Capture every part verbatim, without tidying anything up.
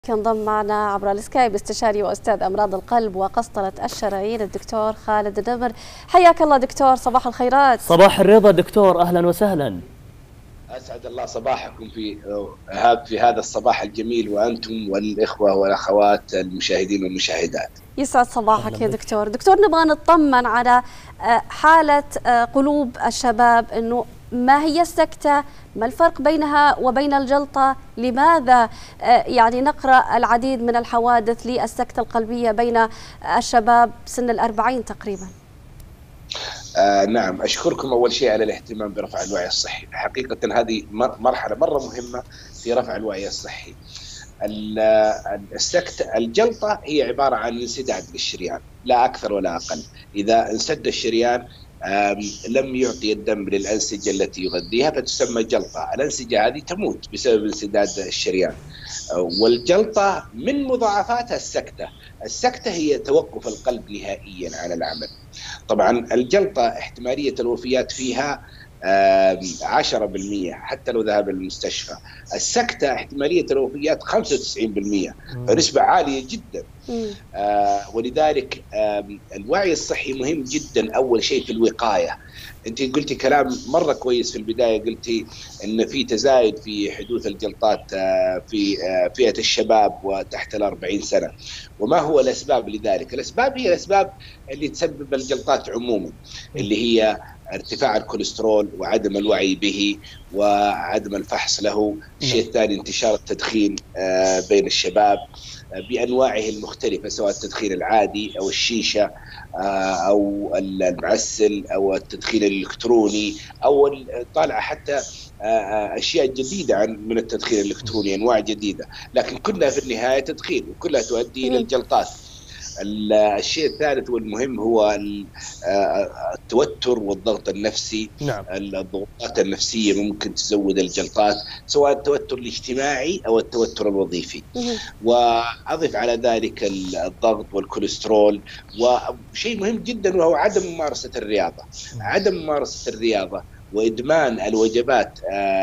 ينضم معنا عبر السكايب استشاري واستاذ امراض القلب وقسطره الشرايين الدكتور خالد النمر. حياك الله دكتور، صباح الخيرات. صباح الرضا دكتور، اهلا وسهلا. اسعد الله صباحكم في في هذا الصباح الجميل وانتم والاخوه والاخوات المشاهدين والمشاهدات. يسعد صباحك يا دكتور. دكتور نبغى نطمن على حاله قلوب الشباب، انه ما هي السكتة؟ ما الفرق بينها وبين الجلطة؟ لماذا يعني نقرأ العديد من الحوادث للسكتة القلبية بين الشباب سن الأربعين تقريبا؟ آه نعم، أشكركم أول شيء على الاهتمام برفع الوعي الصحي. حقيقة هذه مرحلة مرة مهمة في رفع الوعي الصحي. السكتة الجلطة هي عبارة عن انسداد للشريان لا أكثر ولا أقل. إذا انسد الشريان لم يعطي الدم للأنسجة التي يغذيها فتسمى جلطة. الأنسجة هذه تموت بسبب انسداد الشريان. والجلطة من مضاعفاتها السكتة. السكتة هي توقف القلب نهائيا عن العمل. طبعا الجلطة احتمالية الوفيات فيها عشرة بالمئة حتى لو ذهب للمستشفى. السكتة احتمالية الوفيات خمسة وتسعين بالمئة، فنسبة عالية جدا. آه ولذلك آه الوعي الصحي مهم جدا. أول شيء في الوقاية. أنت قلتي كلام مرة كويس في البداية، قلتي أن في تزايد في حدوث الجلطات آه في آه فئة الشباب وتحت الأربعين سنة. وما هو الأسباب لذلك؟ الأسباب هي الأسباب اللي تسبب الجلطات عموما، اللي هي ارتفاع الكوليسترول وعدم الوعي به وعدم الفحص له. الشيء الثاني انتشار التدخين بين الشباب بأنواعه المختلفة، سواء التدخين العادي أو الشيشة أو المعسل أو التدخين الإلكتروني، أو طالعة حتى أشياء جديدة عن من التدخين الإلكتروني، أنواع جديدة، لكن كلها في النهاية تدخين وكلها تؤدي إلى الجلطات. الشيء الثالث والمهم هو التوتر والضغط النفسي. نعم. الضغوطات النفسية ممكن تزود الجلطات، سواء التوتر الاجتماعي أو التوتر الوظيفي. وأضف على ذلك الضغط والكوليسترول. وشيء مهم جدا وهو عدم ممارسة الرياضة. عدم ممارسة الرياضة وإدمان الوجبات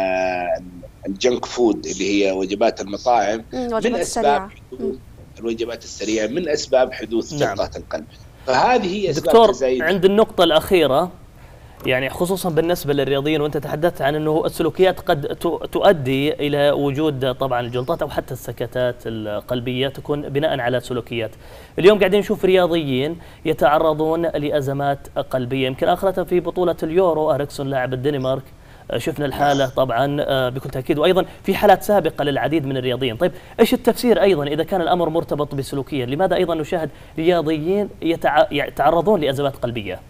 الجنك فود اللي هي وجبات المطاعم من أسباب الوجبات السريعة من أسباب حدوث جلطات نعم. القلب. فهذه هي أسباب دكتور تزايد. عند النقطة الأخيرة، يعني خصوصا بالنسبة للرياضيين، وأنت تحدثت عن أنه السلوكيات قد تؤدي إلى وجود طبعا الجلطات أو حتى السكتات القلبية تكون بناء على سلوكيات. اليوم قاعدين نشوف رياضيين يتعرضون لأزمات قلبية، يمكن آخرتها في بطولة اليورو أريكسون لاعب الدنمارك شفنا الحالة طبعا بكل تأكيد، وأيضا في حالات سابقة للعديد من الرياضيين. طيب إيش التفسير أيضا إذا كان الأمر مرتبط بسلوكيا؟ لماذا أيضا نشاهد رياضيين يتعرضون لأزمات قلبية؟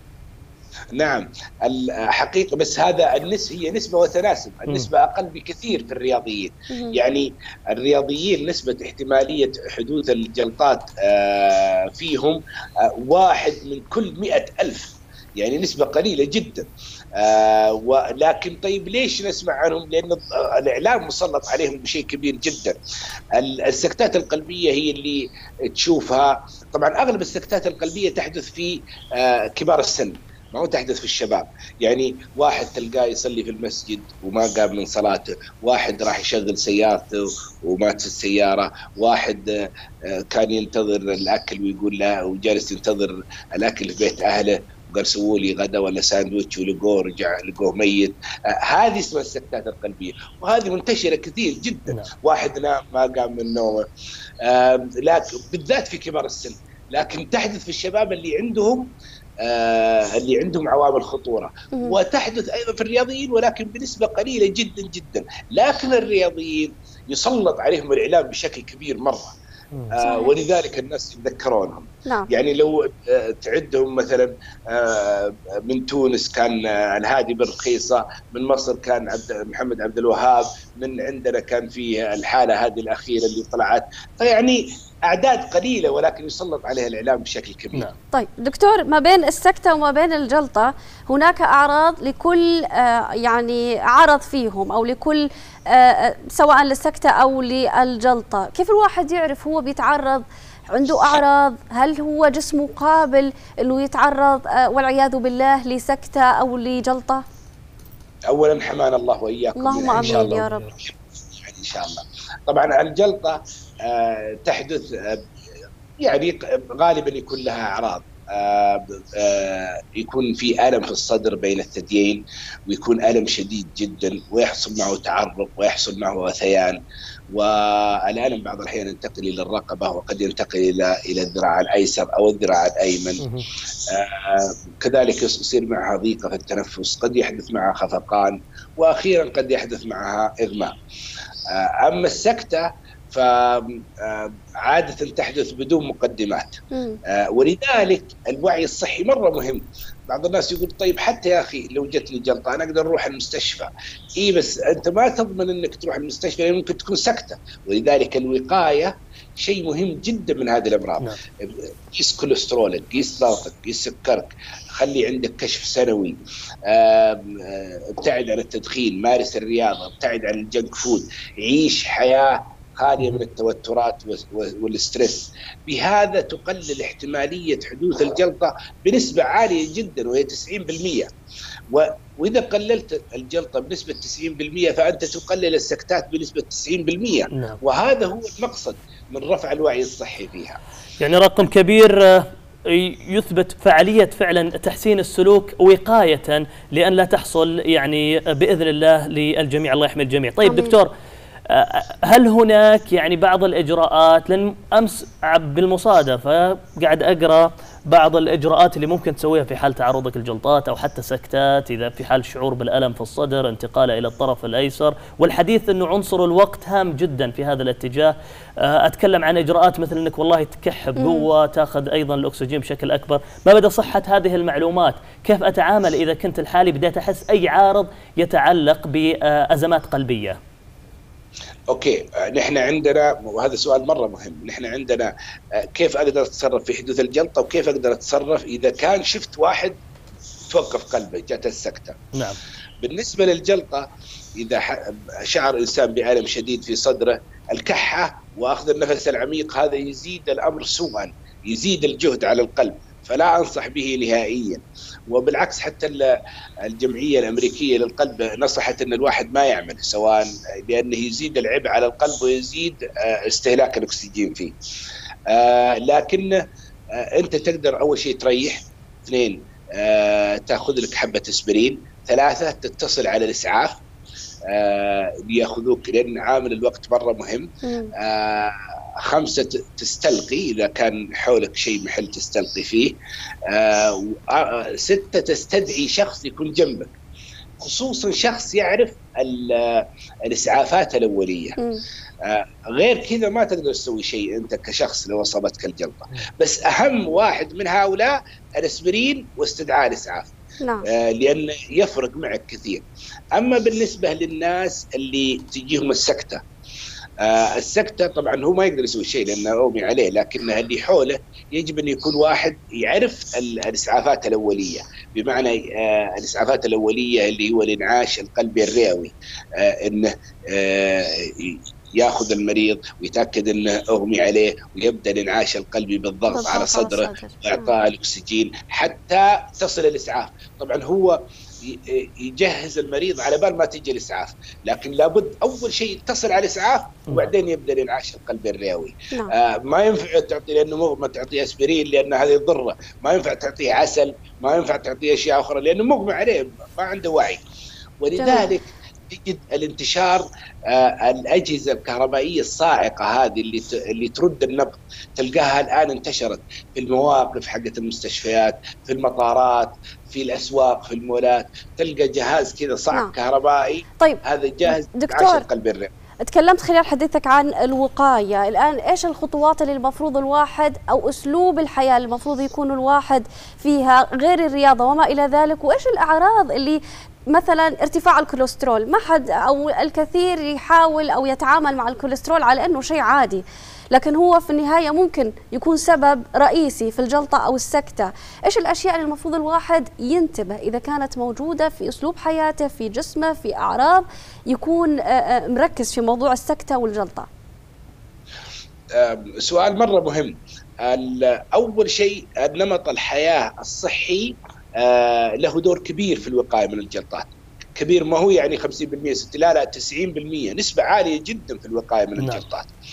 نعم الحقيقة، بس هذا النسبة هي نسبة وتناسب. النسبة أقل بكثير في الرياضيين. يعني الرياضيين نسبة احتمالية حدوث الجلطات فيهم واحد من كل مئة ألف، يعني نسبة قليلة جدا. آه ولكن طيب ليش نسمع عنهم؟ لأن الإعلام مسلط عليهم بشيء كبير جدا. السكتات القلبية هي اللي تشوفها. طبعا أغلب السكتات القلبية تحدث في آه كبار السن، ما هو تحدث في الشباب. يعني واحد تلقاه يصلي في المسجد وما قام من صلاته، واحد راح يشغل سيارته ومات في السيارة، واحد آه كان ينتظر الأكل ويقول له وجالس ينتظر الأكل في بيت أهله وقال سووا لي غدا ولا ساندويتش ولقوه رجع لقوه ميت. آه هذه اسمها السكتات القلبية، وهذه منتشرة كثير جدا. نعم. واحد نام ما قام من نومه، آه لكن بالذات في كبار السن، لكن تحدث في الشباب اللي عندهم آه اللي عندهم عوامل خطورة. وتحدث أيضا في الرياضيين ولكن بنسبة قليلة جدا جدا. لكن الرياضيين يسلط عليهم الإعلام بشكل كبير مرة. آه ولذلك الناس يتذكرونهم. نعم. يعني لو آه تعدهم مثلا آه من تونس كان آه الهادي بن رخيصة، من مصر كان عبد محمد عبد الوهاب، من عندنا كان في الحالة هذه الأخيرة اللي طلعت. فيعني أعداد قليلة ولكن يسلط عليها الإعلام بشكل كبير. نعم. طيب دكتور، ما بين السكتة وما بين الجلطة هناك أعراض لكل آه يعني عرض فيهم، أو لكل آه سواء للسكتة أو للجلطة. كيف الواحد يعرف هو بيتعرض، عنده أعراض؟ هل هو جسمه قابل أنه يتعرض آه والعياذ بالله لسكتة أو لجلطة؟ أولا حمانا الله وإياكم. اللهم آمين يا رب. إن شاء الله. طبعا الجلطة تحدث يعني غالبا يكون لها أعراض، آه آه يكون في ألم في الصدر بين الثديين، ويكون ألم شديد جدا، ويحصل معه تعرق، ويحصل معه غثيان، والألم بعض الأحيان ينتقل إلى الرقبة، وقد ينتقل إلى إلى الذراع الأيسر أو الذراع الأيمن. آه كذلك يصير معها ضيقة في التنفس، قد يحدث معها خفقان، وأخيرا قد يحدث معها إغماء. آه أما السكتة فعادة تحدث بدون مقدمات، ولذلك الوعي الصحي مرة مهم. بعض الناس يقول طيب حتى يا أخي لو جت لي جلطة أنا أقدر أروح المستشفى. إيه بس أنت ما تضمن أنك تروح المستشفى لأن ممكن تكون سكتة، ولذلك الوقاية شيء مهم جدا من هذه الأمراض. نعم. قيس كوليسترولك، قيس ضغطك، قيس سكرك، خلي عندك كشف سنوي، ابتعد عن التدخين، مارس الرياضة، ابتعد عن الجنك فود، عيش حياة خالية من التوترات والستريس. بهذا تقلل احتمالية حدوث الجلطة بنسبة عالية جدا وهي تسعين بالمئة. وإذا قللت الجلطة بنسبة تسعين بالمئة فأنت تقلل السكتات بنسبة تسعين بالمئة. نعم. وهذا هو المقصد من رفع الوعي الصحي فيها. يعني رقم كبير يثبت فعالية فعلا تحسين السلوك وقاية لأن لا تحصل يعني بإذن الله للجميع. الله يحمي الجميع. طيب أمين. دكتور، هل هناك يعني بعض الإجراءات، لأن أمس بالمصادفة قاعد أقرأ بعض الإجراءات اللي ممكن تسويها في حال تعرضك الجلطات أو حتى سكتات، إذا في حال شعور بالألم في الصدر، انتقاله إلى الطرف الأيسر، والحديث أنه عنصر الوقت هام جدا في هذا الاتجاه. أتكلم عن إجراءات مثل أنك والله تكح بقوة، تأخذ أيضا الأكسجين بشكل أكبر. ما مدى صحة هذه المعلومات؟ كيف أتعامل إذا كنت الحالي بدأت أحس أي عارض يتعلق بأزمات قلبية؟ اوكي، نحن عندنا، وهذا سؤال مره مهم، نحن عندنا كيف اقدر اتصرف في حدوث الجلطه، وكيف اقدر اتصرف اذا كان شفت واحد توقف قلبه جات السكته. نعم. بالنسبه للجلطه، اذا شعر الانسان بالم شديد في صدره، الكحه واخذ النفس العميق هذا يزيد الامر سوءا، يزيد الجهد على القلب، فلا أنصح به نهائيا. وبالعكس حتى الجمعية الأمريكية للقلب نصحت أن الواحد ما يعمل، سواء لأنه يزيد العبء على القلب ويزيد استهلاك الأكسجين فيه. لكن أنت تقدر أول شيء تريح، اثنين تأخذ لك حبة اسبرين، ثلاثة تتصل على الإسعاف ليأخذوك، لأن عامل الوقت مرة مهم. خمسة تستلقي إذا كان حولك شيء محل تستلقي فيه. آه ستة تستدعي شخص يكون جنبك، خصوصا شخص يعرف الإسعافات الأولية. آه غير كذا ما تقدر تسوي شيء أنت كشخص لو أصابتك الجلطة. بس أهم واحد من هؤلاء الأسبرين واستدعاء الإسعاف. نعم. آه لأن يفرق معك كثير. أما بالنسبة للناس اللي تجيهم السكتة، آه السكتة طبعا هو ما يقدر يسوي شيء لأنه أغمي عليه، لكن اللي حوله يجب أن يكون واحد يعرف الإسعافات الأولية، بمعنى آه الإسعافات الأولية اللي هو الإنعاش القلبي الرئوي، آه إنه آه ياخذ المريض ويتاكد انه اغمي عليه، ويبدا الانعاش القلبي بالضغط, بالضغط على صدره واعطاء الاكسجين حتى تصل الاسعاف. طبعا هو يجهز المريض على بال ما تيجي الاسعاف، لكن لابد اول شيء تصل على الاسعاف وبعدين يبدا الانعاش القلبي الرئوي. آه ما ينفع تعطي لانه مغمى تعطيه اسبرين لان هذا يضره، ما ينفع تعطيه عسل، ما ينفع تعطيه اشياء اخرى لانه مغمى عليه ما عنده وعي. ولذلك تجد الانتشار آه الأجهزة الكهربائية الصاعقة هذه اللي اللي ترد النبض، تلقاها الآن انتشرت في المواقف حقت المستشفيات، في المطارات، في الأسواق، في المولات، تلقى جهاز كذا صعق نعم. كهربائي. طيب هذا جاهز دكتور، القلب الرئوي. تكلمت خلال حديثك عن الوقاية، الآن إيش الخطوات اللي المفروض الواحد أو أسلوب الحياة اللي المفروض يكون الواحد فيها غير الرياضة وما إلى ذلك، وإيش الأعراض اللي مثلا ارتفاع الكوليسترول؟ ما حد أو الكثير يحاول أو يتعامل مع الكوليسترول على أنه شيء عادي، لكن هو في النهاية ممكن يكون سبب رئيسي في الجلطة أو السكتة. إيش الأشياء اللي المفروض الواحد ينتبه إذا كانت موجودة في أسلوب حياته، في جسمه، في أعراض، يكون مركز في موضوع السكتة والجلطة؟ سؤال مرة مهم. أول شيء نمط الحياة الصحي له دور كبير في الوقاية من الجلطات. كبير ما هو يعني خمسين بالمئة ستين، لا لا تسعين بالمئة، نسبة عالية جدا في الوقاية من الجلطات.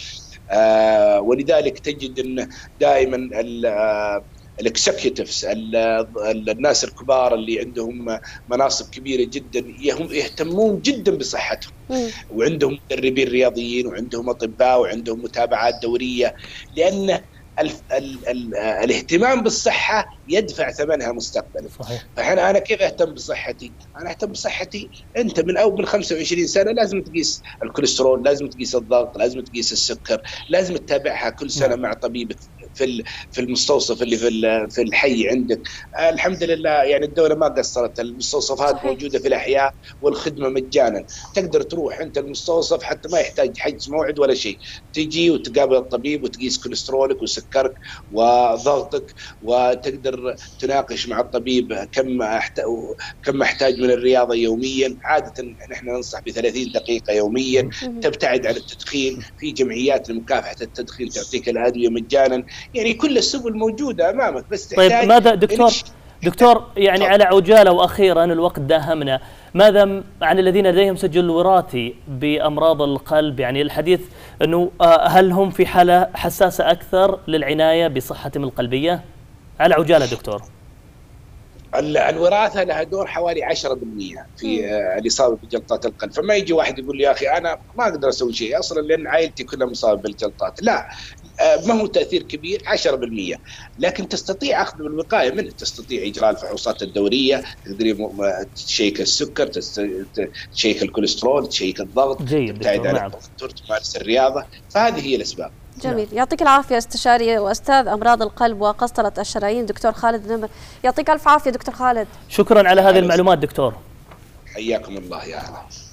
آه ولذلك تجد ان دائما الاكسكيوتيفز، الناس الكبار اللي عندهم مناصب كبيره جدا يهتمون جدا بصحتهم، وعندهم مدربين رياضيين وعندهم اطباء وعندهم متابعات دوريه، لان ال ال ال الاهتمام بالصحه يدفع ثمنها مستقبلا. صحيح. فانا انا كيف اهتم بصحتي؟ انا اهتم بصحتي، انت من اول من خمسة وعشرين سنه لازم تقيس الكوليسترول، لازم تقيس الضغط، لازم تقيس السكر، لازم تتابعها كل سنه مع طبيبك في في المستوصف اللي في في الحي عندك. الحمد لله يعني الدوله ما قصرت، المستوصفات صحيح. موجوده في الاحياء والخدمه مجانا، تقدر تروح انت المستوصف حتى ما يحتاج حجز موعد ولا شيء، تجي وتقابل الطبيب وتقيس كوليسترولك وسكرك وضغطك، وتقدر تناقش مع الطبيب كم كم محتاج من الرياضه يوميا. عاده نحن ننصح ب ثلاثين دقيقه يوميا، تبتعد عن التدخين، في جمعيات لمكافحه التدخين تعطيك الادويه مجانا، يعني كل السبل موجوده امامك بس تحتاج. طيب ماذا دكتور دكتور يعني طب. على عجاله واخيرا الوقت داهمنا، ماذا عن الذين لديهم سجل وراثي بامراض القلب؟ يعني الحديث انه هل هم في حاله حساسه اكثر للعنايه بصحتهم القلبيه؟ على عجاله دكتور. الوراثه لها دور حوالي عشرة بالمئة في الاصابه بجلطات القلب، فما يجي واحد يقول لي يا اخي انا ما اقدر اسوي شيء اصلا لان عائلتي كلها مصابه بالجلطات. لا، ما هو تاثير كبير عشرة بالمئة، لكن تستطيع اخذ بالوقايه منه، تستطيع اجراء الفحوصات الدوريه، تقدري تشيك السكر، تشيك الكوليسترول، تشيك الضغط، تبتعد عن التوتر، تمارس الرياضه، فهذه هي الاسباب. جميل، يعطيك العافيه استشاري واستاذ امراض القلب وقسطره الشرايين دكتور خالد النمر. يعطيك الف عافيه دكتور خالد. شكرا على هذه المعلومات دكتور. حياكم الله يا أهلا.